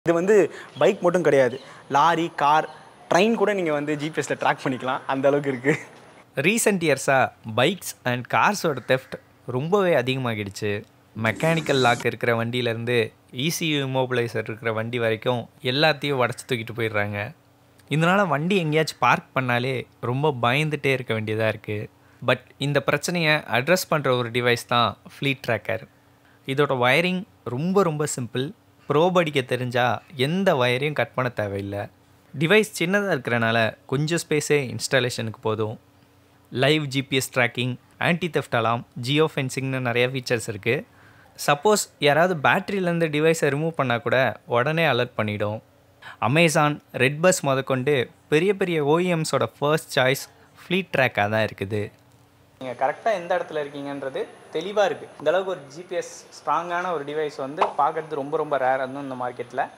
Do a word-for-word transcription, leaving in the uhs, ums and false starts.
இது வந்து பைக் மட்டும் கிடையாது, லாரி, கார், ட்ரெயின் கூட நீங்கள் வந்து ஜிபிஎஸ்ல ட்ராக் பண்ணிக்கலாம், அந்த அளவுக்கு இருக்குது. ரீசெண்ட் இயர்ஸாக பைக்ஸ் அண்ட் கார்ஸோட தெஃப்ட் ரொம்பவே அதிகமாகிடுச்சு. மெக்கானிக்கல் லாக் இருக்கிற வண்டியிலேருந்து இசியூ இம்மோபிளைசர் இருக்கிற வண்டி வரைக்கும் எல்லாத்தையும் உடச்சி தூக்கிட்டு போயிடுறாங்க. இதனால் வண்டி எங்கேயாச்சும் பார்க் பண்ணாலே ரொம்ப பயந்துகிட்டே இருக்க வேண்டியதாக இருக்குது. பட் இந்த பிரச்சனையை அட்ரஸ் பண்ணுற ஒரு டிவைஸ் தான் ஃப்ளீட்ராக்கர். இதோட வயரிங் ரொம்ப ரொம்ப சிம்பிள். ப்ரோப் அடிக்க தெரிஞ்சால் எந்த வயரையும் கட் பண்ண தேவையில்லை. டிவைஸ் சின்னதாக இருக்கிறனால கொஞ்சம் ஸ்பேஸே இன்ஸ்டாலேஷனுக்கு போதும். Live GPS tracking, anti theft alarm, ஜியோஃபென்சிங்னு நிறைய ஃபீச்சர்ஸ் இருக்குது. சப்போஸ் யாராவது பேட்டரியிலேருந்து டிவைஸை ரிமூவ் பண்ணால் கூட உடனே அலர்ட் பண்ணிவிடும். அமேசான், ரெட்பஸ் முதற்கொண்டு பெரிய பெரிய ஓஇஎம்ஸோட ஃபர்ஸ்ட் சாய்ஸ் ஃப்ளீட்ராக்காக தான் இருக்குது. நீங்கள் கரெக்டாக எந்த இடத்துல இருக்கீங்கன்றது தெளிவாக இருக்குது. இந்தளவுக்கு ஒரு ஜிபிஎஸ் ஸ்ட்ராங்கான ஒரு டிவைஸ் வந்து பார்க்குறது ரொம்ப ரொம்ப ரேர் அதுவும் இந்த மார்க்கெட்டில்.